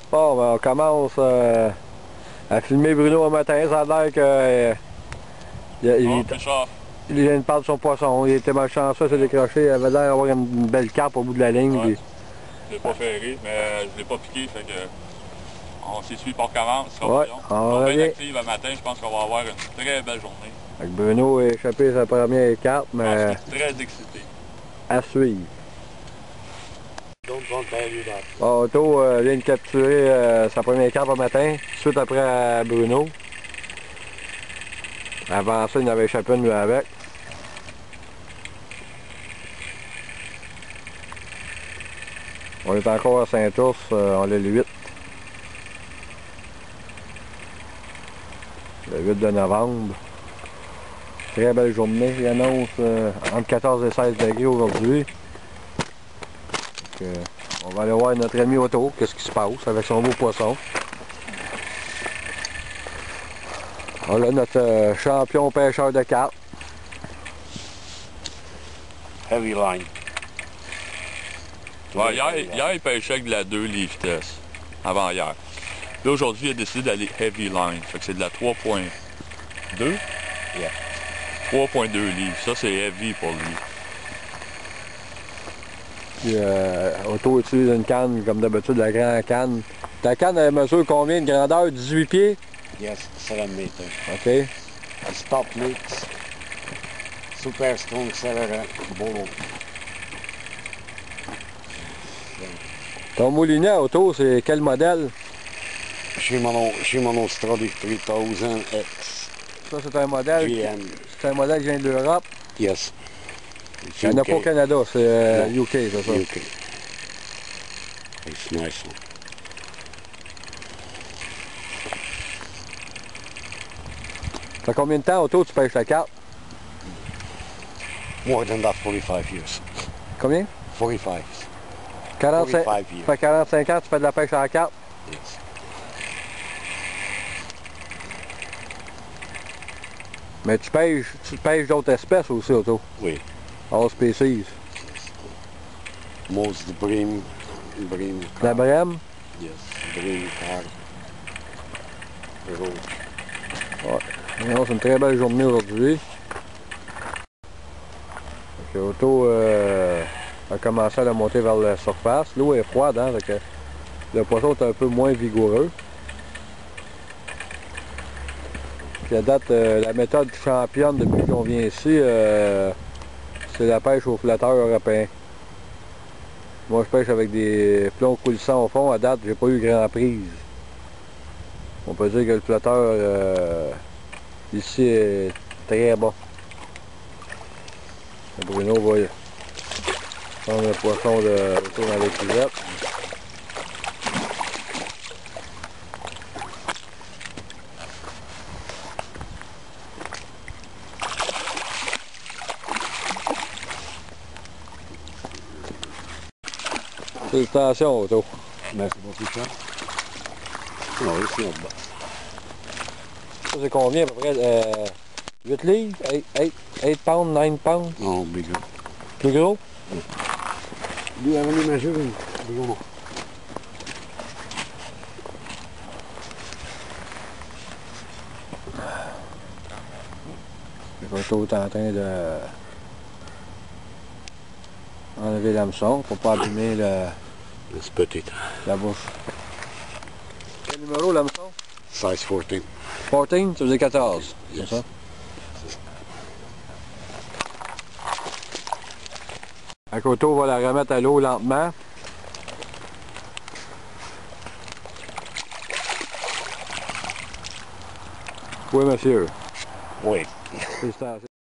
Bon, ben, on commence à filmer Bruno au matin. Ça a l'air que il vient de perdre son poisson. Il était malchanceux, s'est décroché. Il avait l'air d'avoir une belle carpe au bout de la ligne. Ouais. Puis... Je l'ai pas ferré, mais je l'ai pas piqué, fait que on s'essuie pour commence. Ouais, on va revient. être actif le matin, je pense qu'on va avoir une très belle journée. Avec Bruno a échappé sa première carpe, mais Je suis très excité. à suivre. Bon, Otto vient de capturer sa première carpe au matin, suite après Bruno. Avant ça, il en avait échappé une lui avec. On est encore à Saint-Ours, on est le 8. Le 8 de novembre. Très belle journée. Il annonce entre 14 et 16 degrés aujourd'hui. On va aller voir notre ami Otto, qu'est-ce qui se passe avec son beau poisson. On a notre champion pêcheur de carpe. Heavy line. Ouais, hier, il pêchait avec de la 2 livres test, avant hier. Là, aujourd'hui, il a décidé d'aller heavy line. Fait que c'est de la 3.2. Yeah. 3.2 livres. Ça, c'est heavy pour lui. Puis, Otto utilise une canne, comme d'habitude, la grande canne. Ta canne, elle mesure combien de grandeur? 18 pieds? Yes, 7 meters. OK. Stop mix. Super strong seller bolo. Ton moulinet, Otto, c'est quel modèle? Shimano Stradic 3000X. Ça, c'est un modèle. GM. C'est un modèle qui vient de l'Europe. Yes. Il n'y en a pas au Canada, c'est UK, c'est ça. UK. It's nice one. Ça fait combien de temps, Otto, tu pêches la carpe? More than that, 45 years. Combien? 45. 45 45 years. Ça fait 45 ans que tu fais de la pêche à la carpe? Yes. Mais tu pêches d'autres espèces aussi, Otto? Oui. All species. Most bream. La brème? Yes. Bream, carp. Roach. Ouais. Non, c'est une très belle journée aujourd'hui. Otto a commencé à la monter vers la surface. L'eau est froide, hein, donc le poisson est un peu moins vigoureux. Puis à date, la méthode championne depuis qu'on vient ici, c'est la pêche au flotteur européen. Moi, je pêche avec des plombs coulissants au fond. À date, j'ai pas eu grand prise. On peut dire que le flotteur ici est très bon. Bruno va prendre le poisson de Otto dans les cuvettes. Félicitations, Otto. Merci beaucoup, ça. Non, c'est not bad. Ça, c'est combien à peu près? 8 livres? 8 pounds, 9 pounds? No, bigger. Plus gros? Do you have any measuring? Bruno? Otto est en train de enlever l'hameçon pour pas abîmer Let's put it. la bouche. Quel numéro l'hameçon? Size 14. 14, ça faisait 14. Yes. C'est ça? Otto va la remettre à l'eau lentement. Oui, monsieur. Oui. Félicitations.